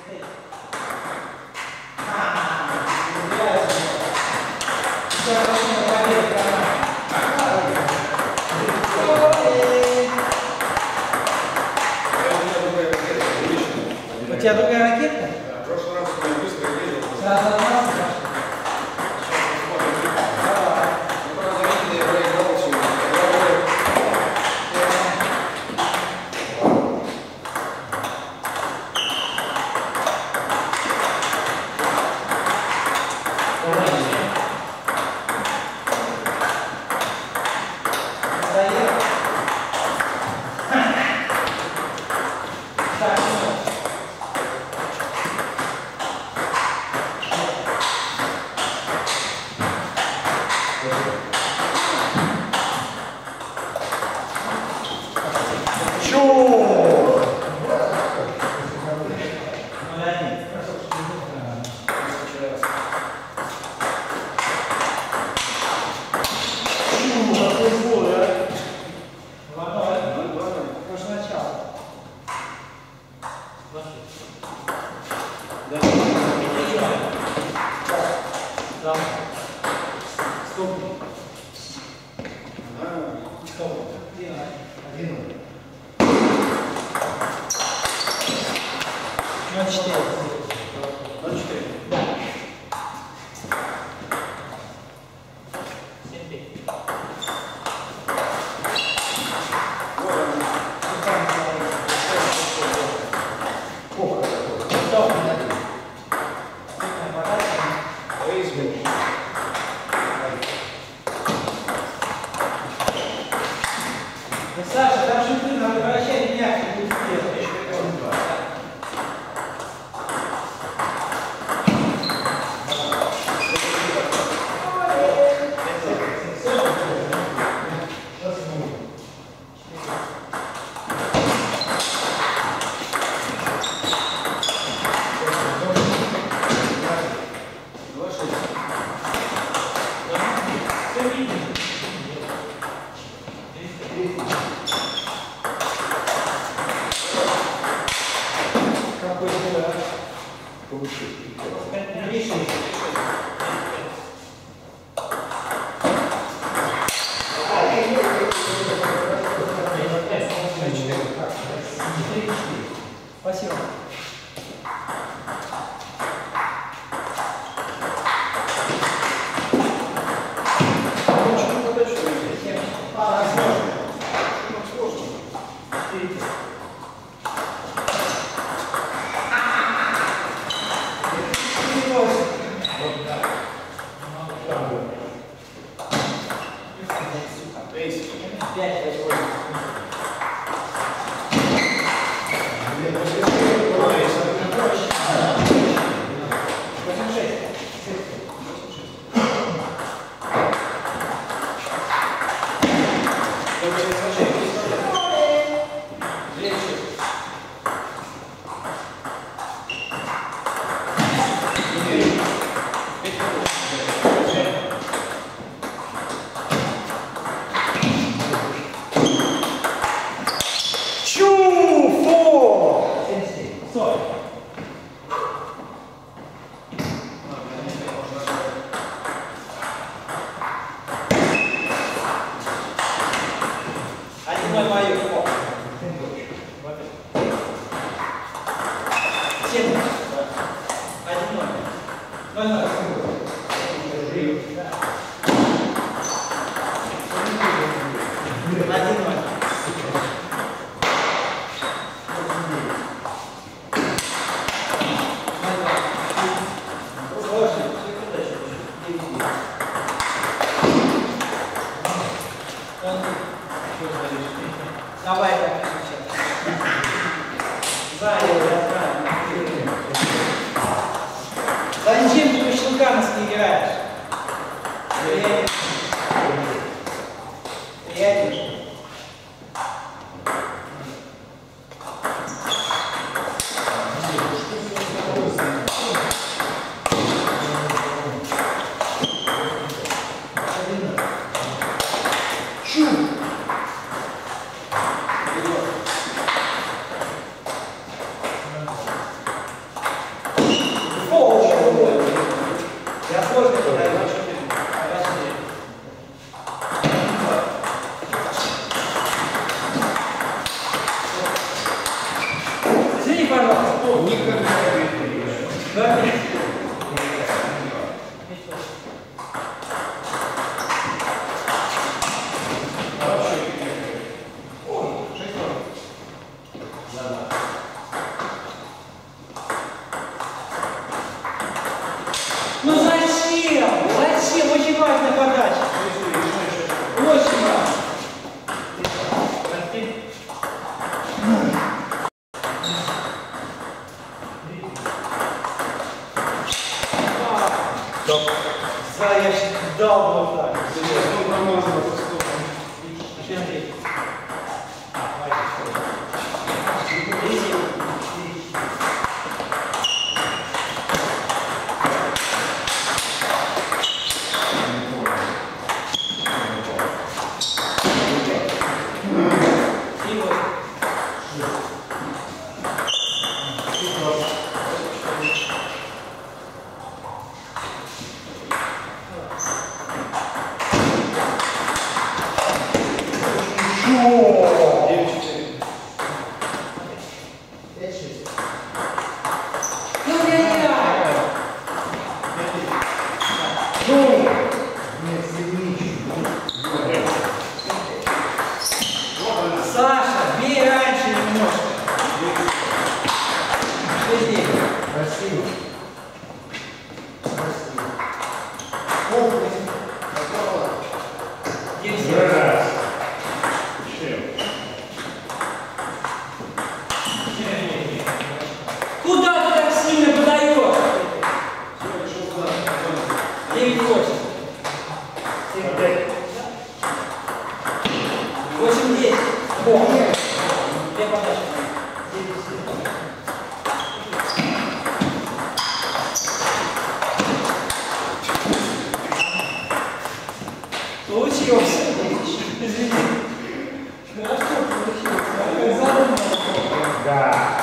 У тебя другая ракетка? Да, в прошлый раз я быстро ездил. Сразу ломался? Саша, там шуты надо вращать мягко, быстрее. Спасибо. Давай, зачем ты щелка нас не играешь? Приятнее. Никогда не Ну зачем? Зачем? Очень важная подача. Очень важно. Я дал вот так. Саша, бей раньше немножко. Что здесь? Красиво. Куда ты так сильно подаешь? 9-8. 8-10. Две подачи. Получился. Извини. Хорошо получилось. Да.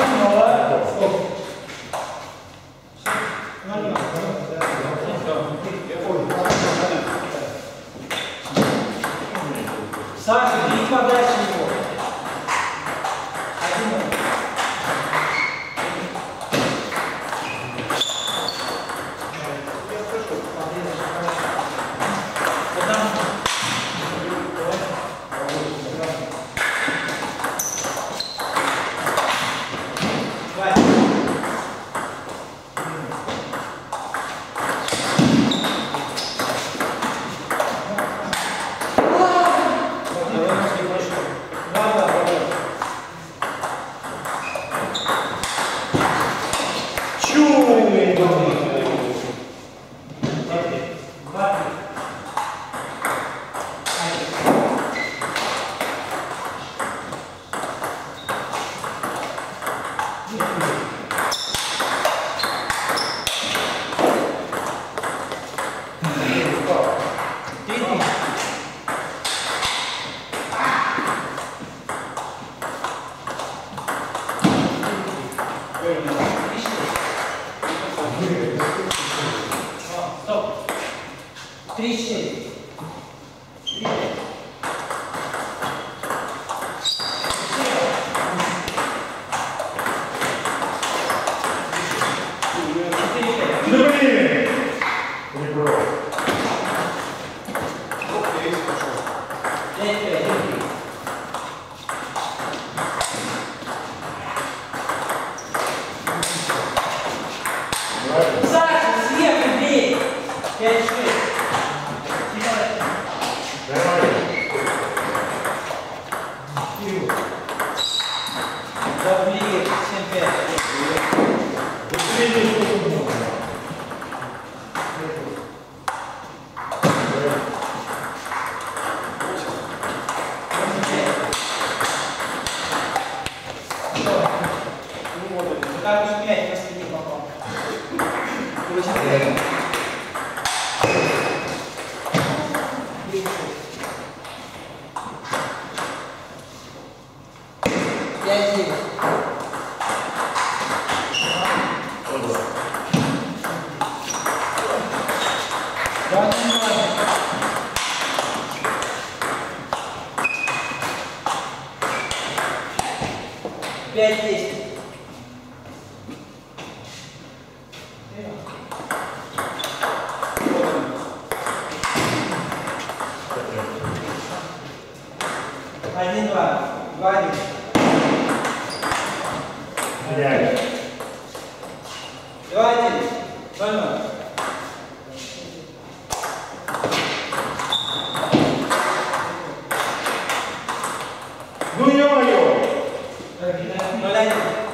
Саша, бери подальше его. Один. Стоп. 3-4. Саша, сверху бей! 5-6. Давление, 7-5. Как уж 5 последний попал. Очень. Пять 10. 2-1. Теряешь. 2-1. 0-0. Ну ё-моё! 0-1.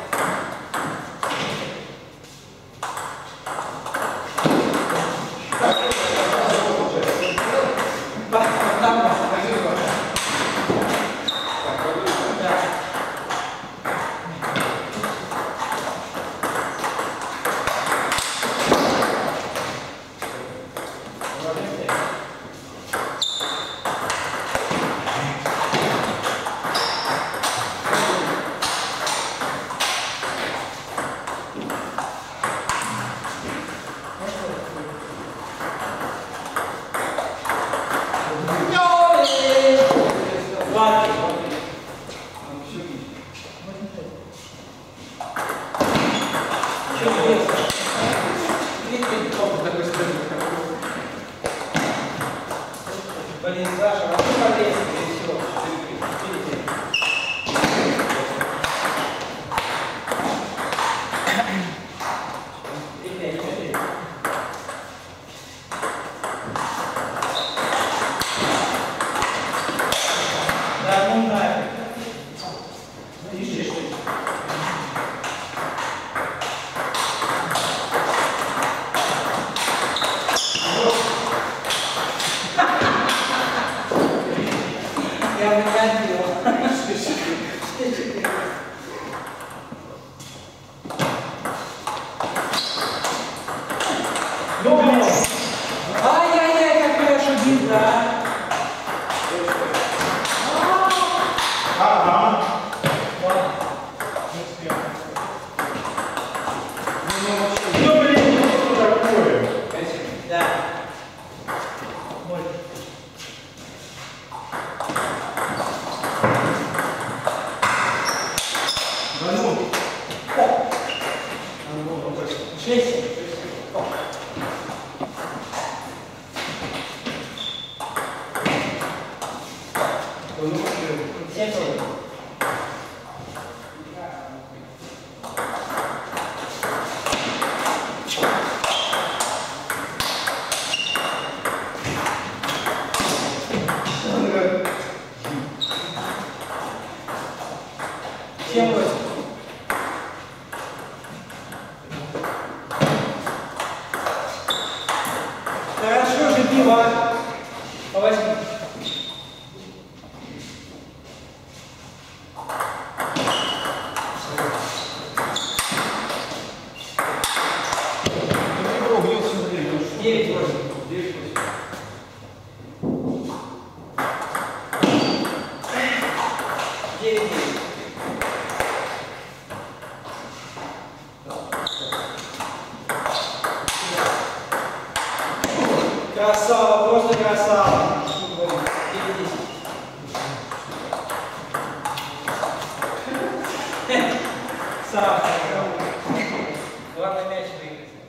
Блин, Саша, а ты полез, и все. Да, ну нафиг. Тише, что ли? Я выходил. Ну, блин! Ай-яй-яй, как хорошо бил, да? Ага. Ну, блин, что такое? Да. Мой. Да ну. 6. Семь. Семь, 8. Хорошо же бил, а? По 8. Девять, 8. 9. Красава, просто красава. 9-10. Саша. Главное мяч выиграть.